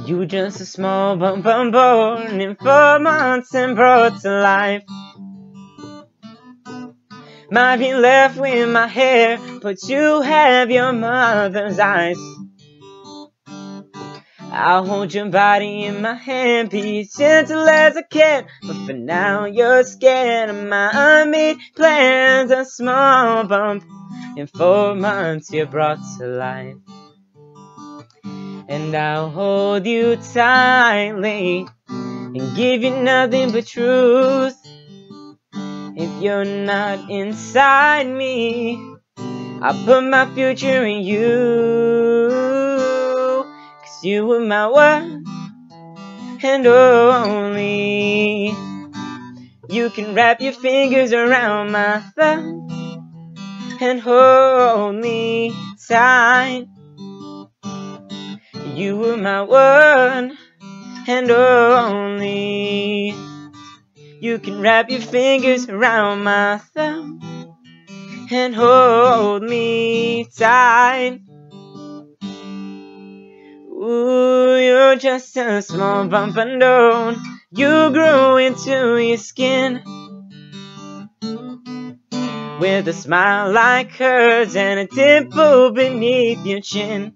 You just a small bump born in 4 months and brought to life. Might be left with my hair, but you have your mother's eyes. I'll hold your body in my hand, be as gentle as I can. But for now you're scared of my unmade plans. A small bump in 4 months you're brought to life. And I'll hold you tightly and give you nothing but truth. If you're not inside me, I'll put my future in you. 'Cause you were my one and only. You can wrap your fingers around my thumb and hold me tight. You were my one and only. You can wrap your fingers around my thumb and hold me tight. Ooh, you're just a small bump unknown. You grew into your skin with a smile like hers and a dimple beneath your chin.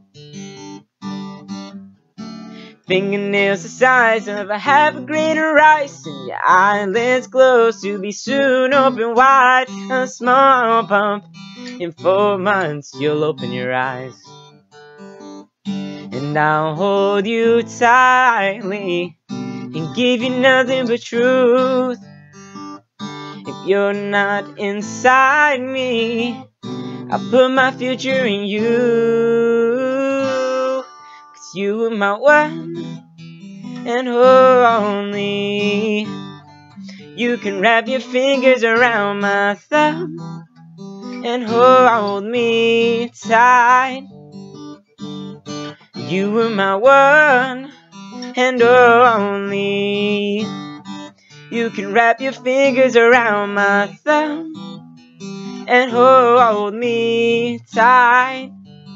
Fingernails the size of a half a grain of rice, and your eyelids close to be soon open wide. A small bump in 4 months you'll open your eyes. And I'll hold you tightly and give you nothing but truth. If you're not inside me, I'll put my future in you. 'Cause you were my one and only. You can wrap your fingers around my thumb and hold me tight. You were my one and only. You can wrap your fingers around my thumb and hold me tight.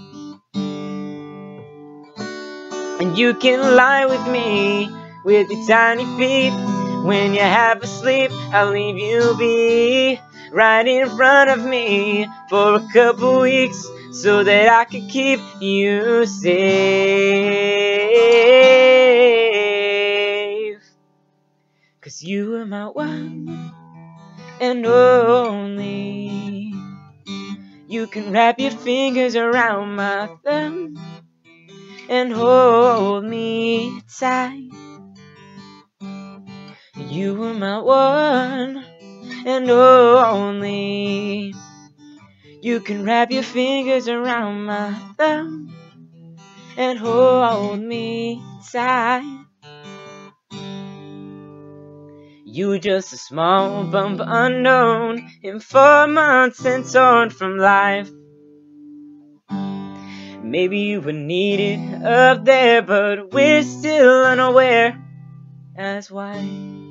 And you can lie with me with your tiny feet. When you're half asleep, I'll leave you be right in front of me for a couple weeks so that I can keep you safe. 'Cause you were my one and only. You can wrap your fingers around my thumb and hold me tight. You were my one and only. You can wrap your fingers around my thumb and hold me tight. You were just a small bump unknown in 4 months and torn from life. Maybe you were needed up there, but we're still unaware. That's why